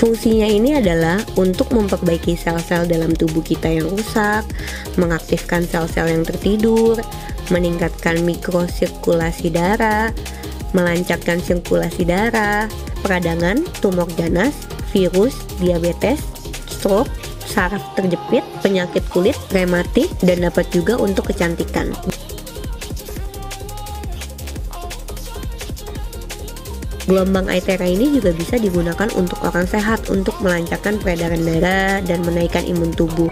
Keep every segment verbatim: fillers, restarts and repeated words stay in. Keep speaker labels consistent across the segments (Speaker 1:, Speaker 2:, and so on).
Speaker 1: Fungsinya ini adalah untuk memperbaiki sel-sel dalam tubuh kita yang rusak, mengaktifkan sel-sel yang tertidur, meningkatkan mikrosirkulasi darah, melancarkan sirkulasi darah, peradangan, tumor ganas, virus, diabetes, stroke, saraf terjepit, penyakit kulit, rematik, dan dapat juga untuk kecantikan. Gelombang Aithera ini juga bisa digunakan untuk orang sehat untuk melancarkan peredaran darah dan menaikkan imun tubuh.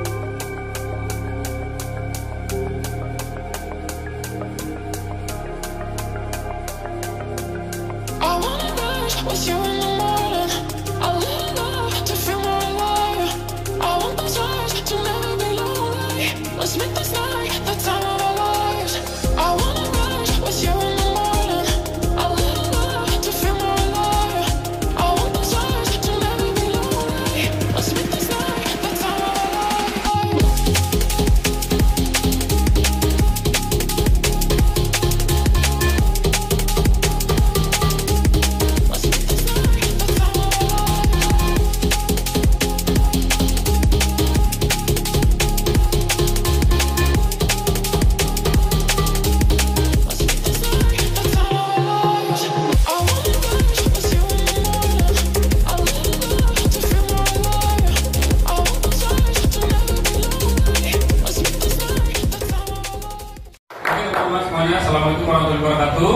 Speaker 2: Assalamualaikum warahmatullahi wabarakatuh.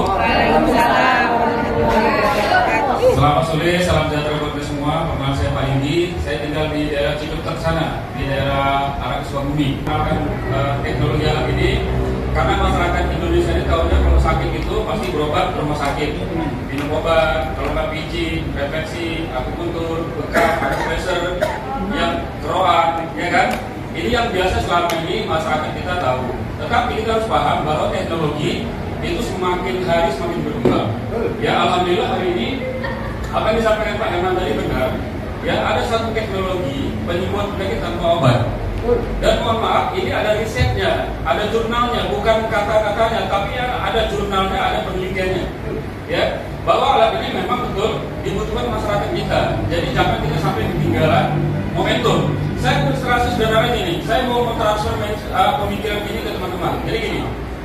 Speaker 2: Selamat sore, salam sejahtera buat kita semua. Perkenalkan saya Pak Indi. Saya tinggal di daerah Cikutak sana, di daerah Arah Sukabumi. Kenalkan uh, teknologi alat ini karena masyarakat Indonesia ini tahunya kalau sakit itu pasti berobat ke rumah sakit, minum obat, kalau nggak pijit, refleksi, akupuntur, bekas, akupressor, yang keroan, ya kan? Ini yang biasa selama ini masyarakat kita tahu. Tetapi kita harus paham bahwa teknologi itu semakin hari semakin berkembang. Ya, alhamdulillah hari ini apa yang disampaikan Pak Herman tadi benar. Ya, ada satu teknologi penyembuhan penyakit tanpa obat. Dan mohon maaf, ini ada risetnya, ada jurnalnya, bukan kata-katanya, tapi ada jurnalnya, ada penelitiannya. Ya, bahwa alat ini memang betul dibutuhkan masyarakat kita. Jadi jangan kita sampai ketinggalan momentum. Saya ilustrasi sederhana gini, saya mau mentransfer uh, pemikiran ini ke teman-teman. Jadi gini,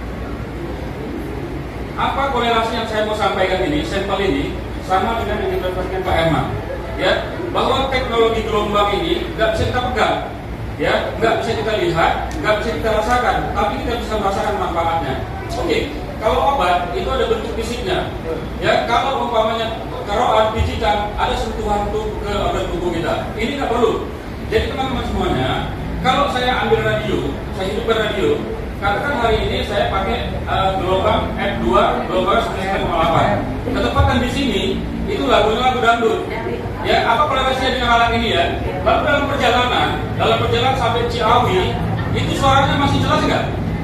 Speaker 2: apa korelasi yang saya mau sampaikan ini, sampel ini, sama dengan yang disampaikan Pak Herman. Ya, bahwa teknologi gelombang ini nggak bisa kita pegang, ya, nggak bisa kita lihat, nggak bisa kita rasakan, tapi kita bisa merasakan manfaatnya. Oke, kalau obat itu ada bentuk fisiknya, ya, kalau umpamanya keroan, pijitan, ada sentuhan tubuh ke organ tubuh kita. Ini nggak perlu. Jadi teman-teman semuanya, kalau saya ambil radio, saya hidupkan radio, katakan hari ini saya pakai uh, gelombang F dua, gelombang sembilan koma delapan. Ketepatan di sini, itu lagunya lagu dangdut. Ya, apa korelasinya dengan alat ini ya? Lalu dalam perjalanan, dalam perjalanan sampai Ciawi, itu suaranya masih jelas nggak?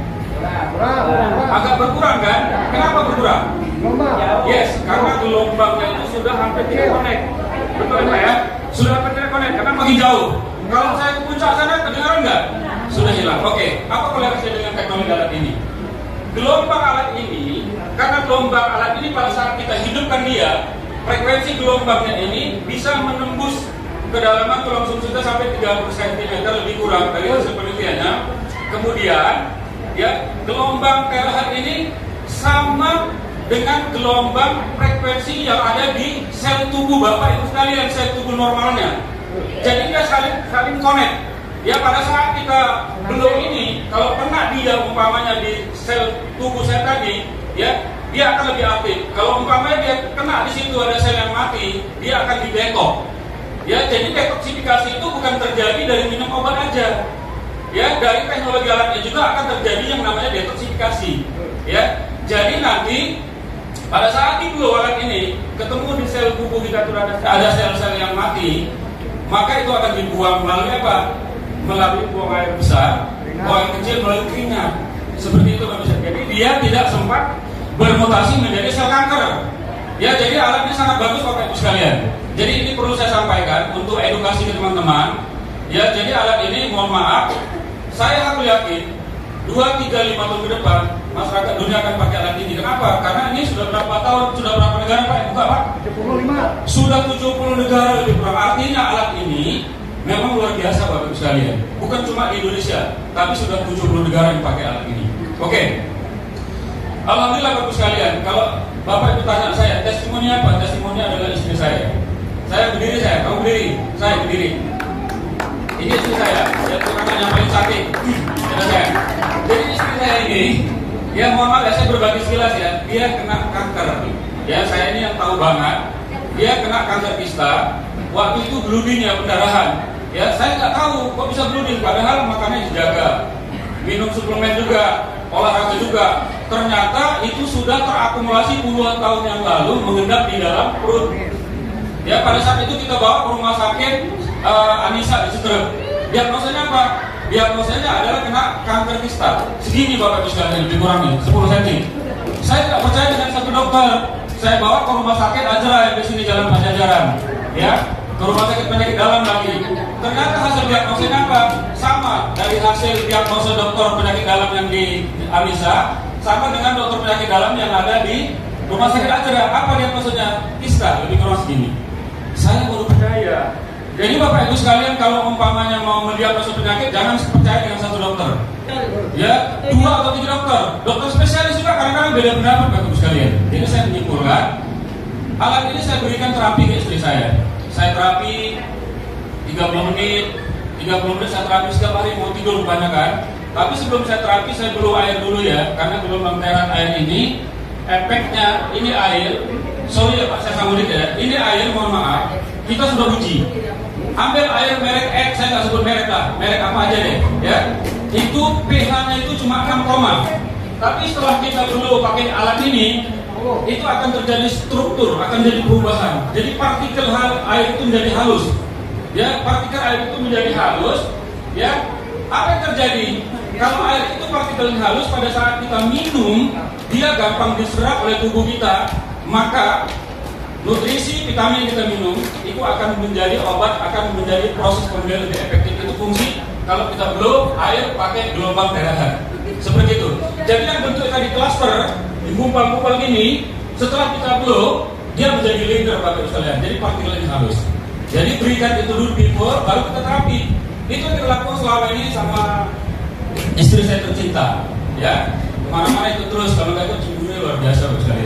Speaker 2: Agak berkurang kan? Kenapa berkurang? Yes, karena gelombangnya itu sudah hampir tidak connect. Betul Pak ya? Sudah hampir tidak connect, karena makin jauh. Kalau saya ke puncak sana, kedengaran nggak? Sudah hilang. Oke, apa korelasinya dengan teknologi alat ini? Gelombang alat ini, karena gelombang alat ini pada saat kita hidupkan dia, frekuensi gelombangnya ini bisa menembus kedalaman tulang sum kita sampai tiga puluh sentimeter lebih kurang dari hasil penelitiannya. Kemudian, ya, gelombang terakhir ini sama dengan gelombang frekuensi yang ada di sel tubuh Bapak Ibu sekalian, sel tubuh normalnya. Jadi dia saling saling connect. Ya, pada saat kita belum ini, kalau kena dia umpamanya di sel tubuh saya tadi, ya, dia akan lebih aktif. Kalau umpamanya dia kena di situ ada sel yang mati, dia akan didetok. Ya, jadi detoksifikasi itu bukan terjadi dari minum obat aja. Ya, dari teknologi alatnya juga akan terjadi yang namanya detoksifikasi. Ya, jadi nanti pada saat itu alat ini ketemu di sel tubuh kita itu ada sel-sel yang mati, maka itu akan dibuang melalui apa? Melalui buang air besar, buang air kecil melalui keringat. Seperti itu Pak bisa. Jadi dia tidak sempat bermutasi menjadi sel kanker. Ya, jadi alat ini sangat bagus Bapak Ibu sekalian. Jadi ini perlu saya sampaikan untuk edukasi ke teman-teman. Ya, jadi alat ini mohon maaf, saya aku yakin dua, tiga, lima tahun ke depan masyarakat dunia akan pakai alat ini. Kenapa? Karena ini sudah berapa tahun, sudah berapa negara Pak yang buka Pak? tujuh puluh lima. Sudah tujuh puluh negara lebih kurang. Artinya alat ini memang luar biasa Bapak Ibu sekalian. Bukan cuma di Indonesia, tapi sudah tujuh puluh negara yang pakai alat ini. Oke. Alhamdulillah Bapak Ibu sekalian. Kalau Bapak Ibu tanya saya, testimoni apa? Testimoni adalah istri saya. Saya berdiri saya, kamu berdiri, saya berdiri. Ini istri saya, saya bukan yang paling sakit. Saya. Jadi istri saya ini, ya mohon maaf ya saya berbagi sekilas ya, dia kena kanker. Ya saya ini yang tahu banget, dia kena kanker kista. Waktu itu bleeding ya, pendarahan. Ya saya nggak tahu kok bisa bleeding, padahal makannya dijaga, minum suplemen juga, olahraga juga. Ternyata itu sudah terakumulasi puluhan tahun yang lalu mengendap di dalam perut. Ya pada saat itu kita bawa ke rumah sakit uh, Anissa di Sutrep. Diagnosanya apa? Diagnosanya adalah kena kanker kista. Segini Bapak Ibu sekalian, lebih kurangnya sepuluh sentimeter. Saya tidak percaya dengan satu dokter. Saya bawa ke rumah sakit Ajra yang di sini Jalan Pajajaran. Ya, ke rumah sakit penyakit dalam lagi. Ternyata hasil diagnosanya apa? Sama dari hasil diagnosa dokter penyakit dalam yang di Anissa, sama dengan dokter penyakit dalam yang ada di rumah sakit Ajra. Apa diagnosanya? Kista, lebih kurang segini. Saya baru percaya. Jadi Bapak Ibu sekalian, kalau umpamanya mau mendiagnosa penyakit, jangan percaya dengan satu dokter. Ya, dua atau tiga dokter. Dokter spesialis juga kadang-kadang beda pendapat Bapak Ibu sekalian. Jadi saya menyimpulkan, alat ini saya berikan terapi ke istri saya. Saya terapi tiga puluh menit, tiga puluh menit saya terapi setiap hari, mau tidur kebanyakan. Tapi sebelum saya terapi, saya perlu air dulu ya, karena belum menteran air ini. Efeknya, ini air, sorry ya Pak, saya sambung dikit ya. Ini air, mohon maaf, kita sudah uji. Ambil air merek X, saya nggak sebut merek lah, merek apa aja deh, ya. Itu pH-nya itu cuma enam koma. Tapi setelah kita dulu pakai alat ini, itu akan terjadi struktur, akan jadi perubahan. Jadi partikel air itu menjadi halus, ya. Partikel air itu menjadi halus, ya. Apa yang terjadi? Kalau air itu partikel halus, pada saat kita minum, dia gampang diserap oleh tubuh kita, maka nutrisi, vitamin yang kita minum itu akan menjadi obat, akan menjadi proses pembuluh lebih efektif. Itu fungsi kalau kita blow air pakai gelombang darahan. Seperti itu. Jadi yang bentuk tadi cluster, digumpal-gumpal gini, setelah kita blow, dia menjadi linear Bapak Ibu sekalian. Jadi partikelnya halus. Jadi berikan itu dulu before, baru kita terapi. Itu yang kita lakukan selama ini sama istri saya tercinta. Ya, kemana-mana itu terus. Kalau nggak itu cemburu luar biasa Bapak sekalian.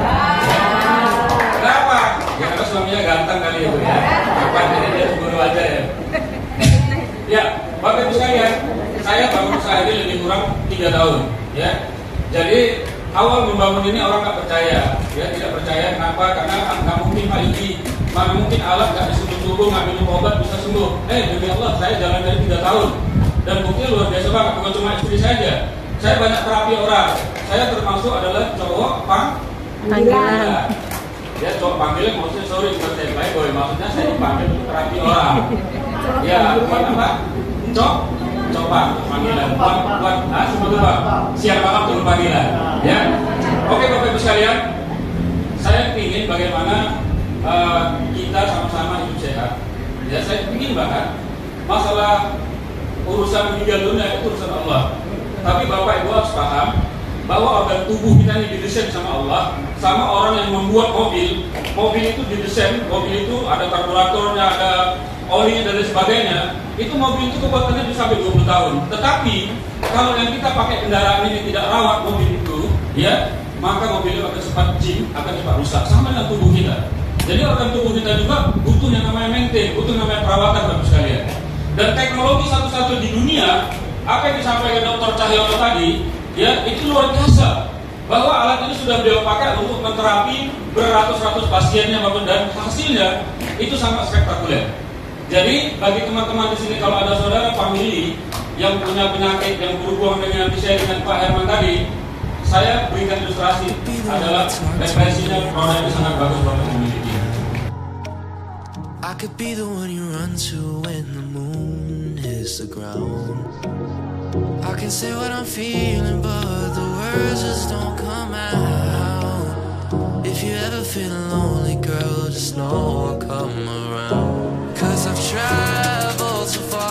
Speaker 2: Kenapa? Ya karena suaminya ganteng kali itu ya. Apa jadi dia cemburu aja ya. Ya, Bapak Ibu sekalian, saya bangun usaha ini lebih kurang tiga tahun. Ya, jadi awal membangun ini orang nggak percaya. Ya, tidak percaya. Kenapa? Karena nggak mungkin Pak Iki, mana mungkin alat nggak disuruh-suruh, nggak minum obat bisa sembuh. Eh, demi Allah, saya jalan dari tiga tahun dan buktinya luar biasa banget. Bukan cuma istri saja. Saya banyak terapi orang. Saya termasuk adalah cowok pang panggilan. Ya, cowok panggilan maksudnya sorry bukan saya playboy, maksudnya saya dipanggil untuk terapi orang. Ya, buat apa? Cok, coba panggilan. Buat buat ah seperti apa? Siang malam tunggu panggilan. Ya. Oke Bapak Ibu sekalian, saya ingin bagaimana uh, kita sama-sama hidup sehat. Ya, saya ingin banget masalah urusan meninggal dunia itu urusan Allah. Tapi Bapak Ibu harus paham bahwa organ tubuh kita ini didesain sama Allah, sama orang yang membuat mobil. Mobil itu didesain, mobil itu ada karburatornya, ada olinya dan lain sebagainya. Itu mobil itu kekuatannya bisa sampai dua puluh tahun. Tetapi kalau yang kita pakai kendaraan ini tidak rawat mobil itu, ya, maka mobilnya akan cepat jing, akan cepat rusak. Sama dengan tubuh kita. Jadi organ tubuh kita juga butuh yang namanya maintain, butuh yang namanya perawatan Bapak sekalian. Dan teknologi satu-satu di dunia, apa yang disampaikan Doktor Cahyono tadi, ya itu luar biasa. Bahwa alat ini sudah beliau pakai untuk menterapi beratus-ratus pasiennya, dan hasilnya itu sangat spektakuler. Jadi bagi teman-teman di sini kalau ada saudara famili yang punya penyakit yang berhubungan dengan saya dengan Pak Herman tadi, saya berikan ilustrasi adalah referensinya produk ini sangat bagus buat memiliki.
Speaker 3: I could be the one you run to when the moon hits the ground. I can say what I'm feeling, but the words just don't come out. If you ever feel lonely, girl, just know I'll come around. Cause I've traveled so far